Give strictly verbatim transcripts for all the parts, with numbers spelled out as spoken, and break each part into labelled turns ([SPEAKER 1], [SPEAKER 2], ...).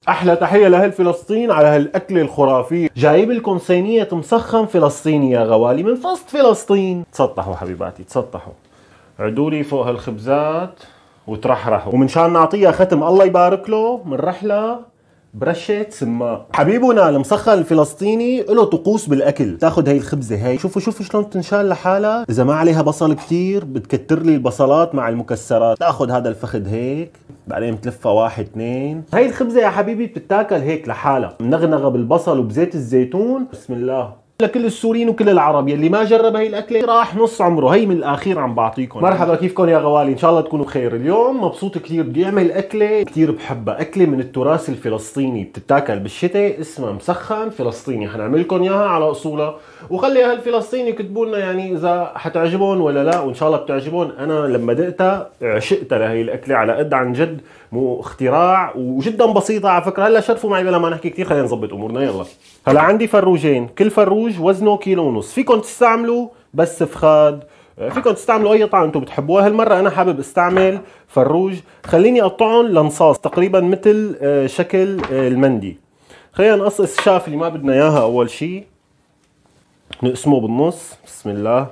[SPEAKER 1] احلى تحيه لاهل فلسطين على هالاكله الخرافيه. جايب لكم صينيه مسخن فلسطيني يا غوالي من فسط فلسطين. تسطحوا حبيباتي تسطحوا، عدولي فوق هالخبزات وترحرحوا. ومن شان نعطيها ختم الله يبارك له من رحله برشة سماء. حبيبنا المسخن الفلسطيني له طقوس بالاكل. تاخذ هي الخبزه هي، شوفوا شوفوا شلون تنشال لحالها، اذا ما عليها بصل كثير بتكتر لي البصلات مع المكسرات. تاخذ هذا الفخذ هيك، بعدين بتلفها واحد اثنين. هي الخبزه يا حبيبي بتتاكل هيك لحالها، منغنغه بالبصل وبزيت الزيتون. بسم الله. لكل السوريين وكل العرب يلي ما جرب هي الاكله راح نص عمره. هي من الاخير عم بعطيكم. مرحبا، كيفكم يا غوالي؟ ان شاء الله تكونوا بخير. اليوم مبسوط كثير، بدي اعمل اكله كثير بحبها، اكله من التراث الفلسطيني بتتاكل بالشتاء، اسمها مسخن فلسطيني. حنعمل لكم اياها على اصولها، وخلي اهل فلسطين يكتبوا لنا يعني اذا حتعجبهم ولا لا، وان شاء الله بتعجبهم. انا لما دقتها عشقتها لهي الاكله على قد عن جد، مو اختراع وجدا بسيطه على فكره. هلا شرفوا معي بلا ما نحكي كثير، خلينا نظبط امورنا. يلا هلا عندي فروجين، كل فروج وزنه كيلو ونص. فيكم تستعملوا بس فخاد، فيكم تستعملوا اي طعم انتم بتحبوها. هالمره انا حابب استعمل فروج، خليني اقطعهم لنصاص تقريبا مثل شكل المندي. خلينا نقصقص الشاف اللي ما بدنا اياها. اول شيء نقسمه بالنص. بسم الله.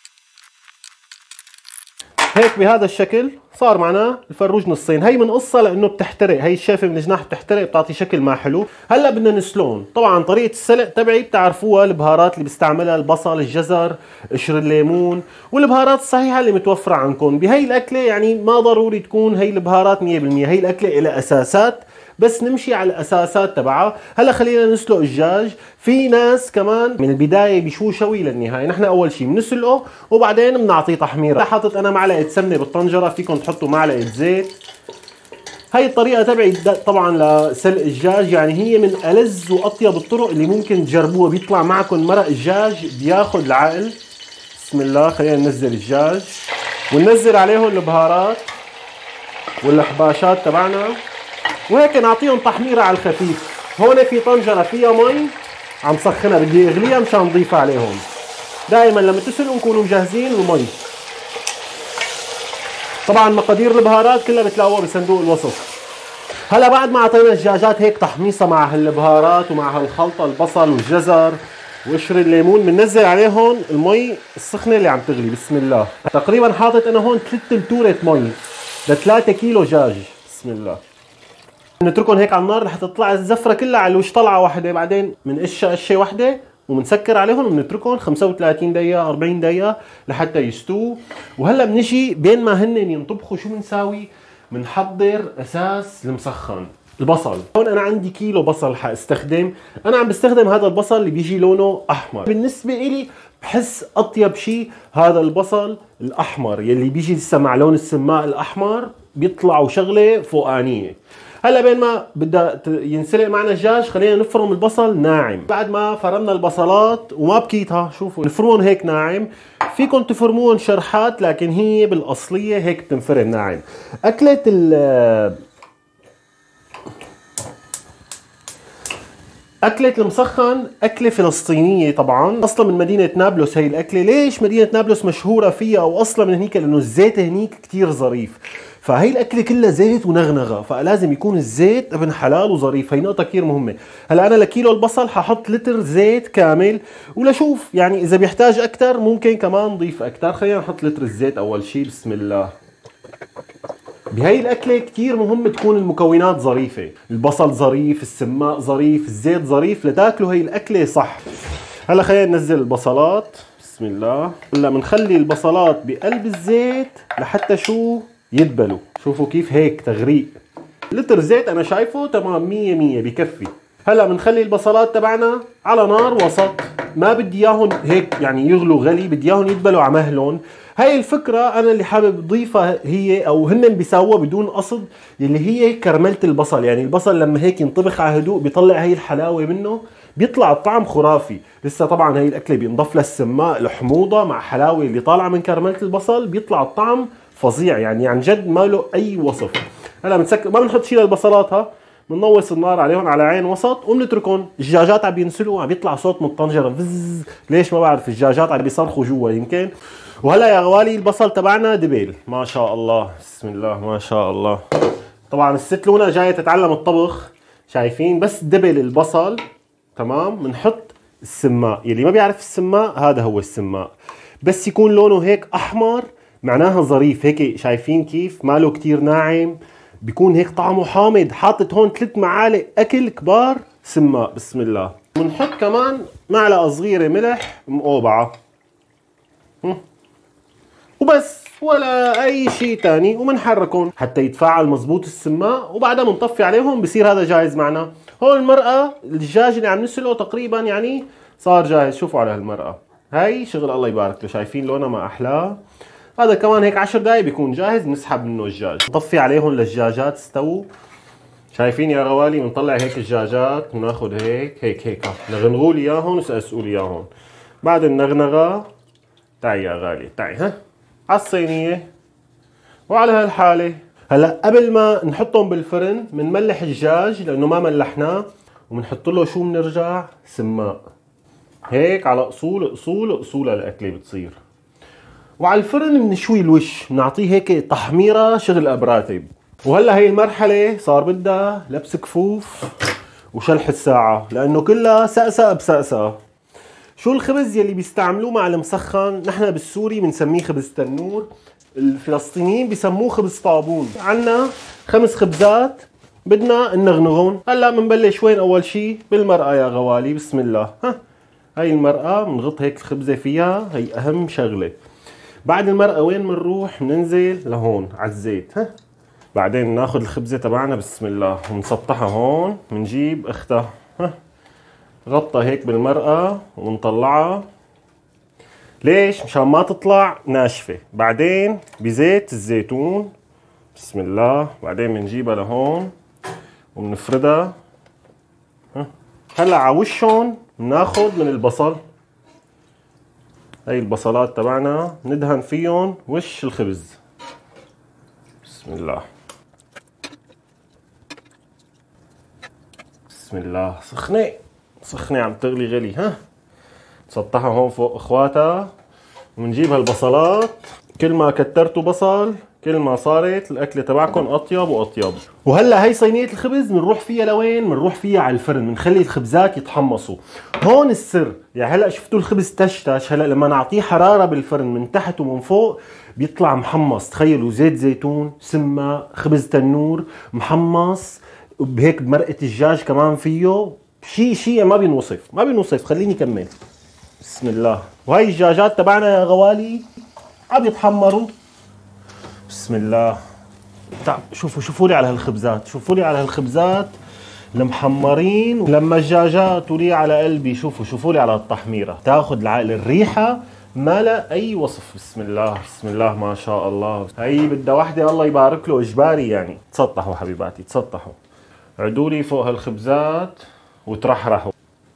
[SPEAKER 1] هيك بهذا الشكل صار معنا الفروج نصين. هي بنقصها لانه بتحترق، هي الشافه من الجناح بتحترق، بتعطي شكل ما حلو. هلا بدنا نسلون. طبعا طريقه السلق تبعي بتعرفوها، البهارات اللي بستعملها البصل، الجزر، قشر الليمون، والبهارات الصحيحه اللي متوفره عندكم بهي الاكله. يعني ما ضروري تكون هي البهارات مية بالمية، هي الاكله لها اساسات بس نمشي على الاساسات تبعها. هلا خلينا نسلق الدجاج. في ناس كمان من البدايه بيشووا شوي للنهايه. نحن اول شيء بنسلقه وبعدين بنعطيه تحميره. حاطط انا معلقه سمنه بالطنجره، فيكم تحطوا معلقه زيت. هاي الطريقه تبعي طبعا لسلق الدجاج، يعني هي من ألذ واطيب الطرق اللي ممكن تجربوها. بيطلع معكم مرق الدجاج بياخذ العقل. بسم الله. خلينا ننزل الدجاج وننزل عليهم البهارات والحباشات تبعنا، وهيك نعطيهم تحميره على الخفيف. هون في طنجره فيها مي عم سخنها، بدي اغليها مشان نضيفها عليهم. دائما لما تسلقوا كونوا مجهزين المي. طبعا مقادير البهارات كلها بتلاقوها بصندوق الوصف. هلا بعد ما اعطينا الدجاجات هيك تحميصه مع هالبهارات ومع هالخلطه، البصل والجزر وقشر الليمون، بننزل عليهم المي السخنه اللي عم تغلي. بسم الله. تقريبا حاطط انا هون ثلاث لتوره مي لثلاثة كيلو دجاج. بسم الله. بنتركهم هيك على النار لحتى تطلع الزفره كلها على الوش، طلعه واحده. بعدين بنقشها قشه واحده وبنسكر عليهم وبنتركهم خمسة وثلاثين دقيقه أربعين دقيقه لحتى يستووا. وهلا بنجي بين ما هن ينطبخوا شو بنساوي؟ بنحضر اساس المسخن. البصل هون انا عندي كيلو بصل حاستخدم. انا عم بستخدم هذا البصل اللي بيجي لونه احمر. بالنسبه إلي بحس اطيب شيء هذا البصل الاحمر يلي بيجي لسه مع لون السماء الاحمر، بيطلعوا شغله فوقانيه. هلا بين ما بدها ينسلق معنا الدجاج خلينا نفرم البصل ناعم. بعد ما فرمنا البصلات وما بكيتها، شوفوا نفرمهم هيك ناعم. فيكم تفرموهم شرحات لكن هي بالاصليه هيك بتنفرم ناعم. اكله ال أكلة المسخن أكلة فلسطينية طبعا، أصلا من مدينة نابلس. هي الأكلة ليش مدينة نابلس مشهورة فيها أو أصلا من هنيك؟ لأنه الزيت هنيك كتير ظريف. فهي الأكلة كلها زيت ونغنغة، فلازم يكون الزيت ابن حلال وظريف. هي نقطة كتير مهمة. هلا أنا لكيلو البصل ححط لتر زيت كامل، ولشوف يعني إذا بيحتاج أكتر ممكن كمان نضيف أكتر. خلينا نحط لتر الزيت أول شيء. بسم الله. بهي الأكلة كتير مهم تكون المكونات ظريفة، البصل ظريف، السماء ظريف، الزيت ظريف لتاكلوا هي الأكلة صح. هلا خلينا ننزل البصلات. بسم الله. هلا بنخلي البصلات بقلب الزيت لحتى شو يدبلوا. شوفوا كيف هيك تغريق. لتر زيت أنا شايفه تمام مية مية بكفي. هلا بنخلي البصلات تبعنا على نار وسط، ما بدي اياهم هيك يعني يغلوا غلي، بدي اياهم يدبلوا على مهلهم. هاي الفكرة أنا اللي حابب أضيفها هي، أو هن بيساووها بدون قصد، اللي هي كرملة البصل. يعني البصل لما هيك ينطبخ على هدوء بيطلع هاي الحلاوة منه، بيطلع الطعم خرافي. لسه طبعا هاي الأكلة بينضاف لها السماء الحموضة مع حلاوة اللي طالعة من كرملة البصل، بيطلع الطعم فظيع يعني عن جد ما له أي وصف. هلا بنسكر، ما بنحط شيء للبصلات، ها بننوص النار عليهم على عين وسط وبنتركهم. الدجاجات عم بينسلقوا، عم بيطلع صوت من الطنجرة فز، ليش ما بعرف، الدجاجات عم بيصرخوا جوا يمكن. وهلا يا غوالي البصل تبعنا دبل ما شاء الله. بسم الله ما شاء الله. طبعا الست لونا جايه تتعلم الطبخ، شايفين بس دبل البصل تمام. بنحط السماق، يلي ما بيعرف السماق هذا هو السماق، بس يكون لونه هيك احمر معناها ظريف. هيك شايفين كيف ماله كتير ناعم، بيكون هيك طعمه حامض. حاطط هون ثلاث معالق اكل كبار سماق. بسم الله. بنحط كمان معلقه صغيره ملح مقوبعه وبس، ولا اي شيء تاني. وبنحركهم حتى يتفاعل مزبوط السماق، وبعدها بنطفي عليهم بصير هذا جاهز معنا. هون المرقه الدجاج اللي عم نسلقه تقريبا يعني صار جاهز. شوفوا على هالمرقه، هاي شغل الله يبارك له. شايفين لونها ما احلاه. هذا كمان هيك عشر دقايق بيكون جاهز. بنسحب منه الدجاج، نطفي عليهم للدجاجات استووا. شايفين يا غوالي، بنطلع هيك الدجاجات، بناخذ هيك هيك هيك نغنغوا لي اياهم وسقسوا لي اياهم. بعد النغنغه تعي يا غالي تعي ها على الصينيه. وعلى هالحاله هلا قبل ما نحطهم بالفرن بنملح الدجاج لانه ما ملحناه، وبنحط له شو بنرجع سماق هيك على اصول اصول اصول الاكله بتصير. وعلى الفرن بنشوي الوش، بنعطيه هيك تحميره شغل ابراتب. وهلا هي المرحله صار بدها لبس كفوف وشلح الساعه لانه كلها سقسه بسقسه. شو الخبز يلي بيستعملوه مع المسخن؟ نحن بالسوري بنسميه خبز تنور، الفلسطينيين بيسموه خبز طابون. عنا خمس خبزات بدنا نغنغهم. هلا بنبلش وين؟ اول شيء بالمرقه يا غوالي. بسم الله. ها هاي المرقه بنغط هيك الخبزه فيها، هي اهم شغله. بعد المرقه وين بنروح؟ بننزل لهون على الزيت. ها بعدين ناخذ الخبزه تبعنا بسم الله ونسطحها هون. بنجيب اختها ها غطى هيك بالمرقه ونطلعها. ليش؟ مشان ما تطلع ناشفه. بعدين بزيت الزيتون بسم الله. بعدين بنجيبها لهون وبنفردها. هلا على وشهم بناخذ من البصل، هاي البصلات تبعنا ندهن فيهم وش الخبز. بسم الله بسم الله. سخنه سخنه عم تغلي غلي. ها نسطحها هون فوق اخواتها. ونجيب هالبصلات، كل ما كترتوا بصل كل ما صارت الاكله تبعكم اطيب واطيب. وهلا هي صينيه الخبز بنروح فيها لوين؟ بنروح فيها على الفرن، بنخلي الخبزات يتحمصوا. هون السر. يعني هلا شفتوا الخبز تشتش، هلا لما نعطيه حراره بالفرن من تحت ومن فوق بيطلع محمص. تخيلوا زيت زيتون سمه خبز تنور محمص بهيك بمرقه الدجاج كمان فيه، شيء شيء ما بينوصف ما بينوصف. خليني كمل. بسم الله. وهي الدجاجات تبعنا يا غوالي عم يتحمروا. بسم الله. شوفوا شوفوا لي على هالخبزات، شوفوا لي على هالخبزات المحمرين. لما الدجاجات ولي على قلبي. شوفوا شوفوا لي على التحميره، تاخذ العقل الريحه ما لا اي وصف. بسم الله بسم الله ما شاء الله. هي بدها وحده الله يبارك له اجباري يعني. تسطحوا حبيباتي تسطحوا، عدوا لي فوق هالخبزات وترحرحوا.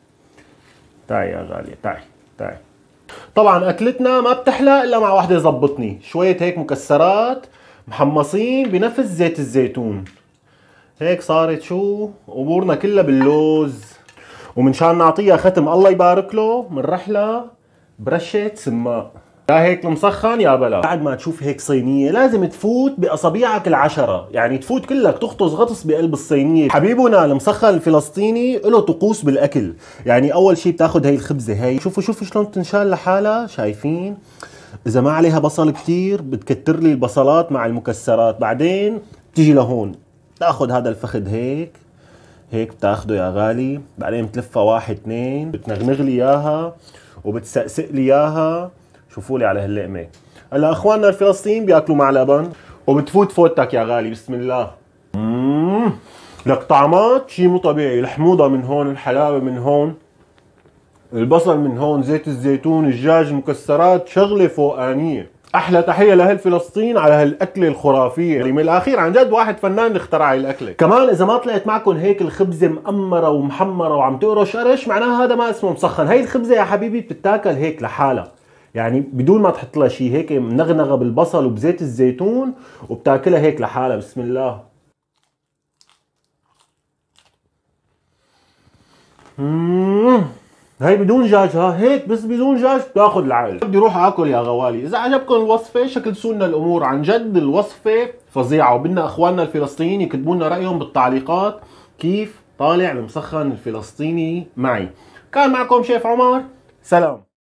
[SPEAKER 1] تعي يا غاليه تعي تعي. طبعا اكلتنا ما بتحلى الا مع وحده زبطني. شويه هيك مكسرات محمصين بنفس زيت الزيتون. هيك صارت شو امورنا كلها باللوز. ومنشان نعطيها ختم الله يبارك له بنرحلها برشه سماق. يا هيك المسخن يا بلا. بعد ما تشوف هيك صينيه لازم تفوت باصابيعك العشره، يعني تفوت كلك تغطس غطس بقلب الصينيه. حبيبنا المسخن الفلسطيني له طقوس بالاكل. يعني اول شيء بتاخذ هي الخبزه هي، شوفوا شوفوا شلون تنشال لحالها. شايفين؟ اذا ما عليها بصل كثير بتكتر لي البصلات مع المكسرات. بعدين بتيجي لهون تاخذ هذا الفخذ هيك هيك بتاخده يا غالي. بعدين بتلفها واحد اثنين بتنغنغ لي اياها وبتسقسق لي اياها. شوفوا لي على هاللقمه. هلا اخواننا الفلسطينيين بياكلوا مع لبن وبتفوت فوتك يا غالي. بسم الله. اممم لك طعمات شيء مو طبيعي. الحموضه من هون، الحلاوه من هون، البصل من هون، زيت الزيتون، الدجاج، المكسرات، شغله فوقانيه. احلى تحيه لاهل فلسطين على هالاكله الخرافيه. يعني من الاخير عن جد واحد فنان اللي اخترع هاي الاكله. كمان اذا ما طلعت معكم هيك الخبزه مقمره ومحمره وعم تقرش قرش معناها هذا ما اسمه مسخن. هي الخبزه يا حبيبي بتتاكل هيك لحالها، يعني بدون ما تحط لها شيء، هيك منغنغه بالبصل وبزيت الزيتون وبتاكلها هيك لحالها. بسم الله. اممم هي بدون دجاج، ها هيك بس بدون دجاج بتاخذ العقل. بدي اروح اكل يا غوالي. اذا عجبكم الوصفه شكلتوا لنا الامور. عن جد الوصفه فظيعه، وبدنا اخواننا الفلسطينيين يكتبوا لنا رايهم بالتعليقات كيف طالع المسخن الفلسطيني معي. كان معكم شيف عمر، سلام.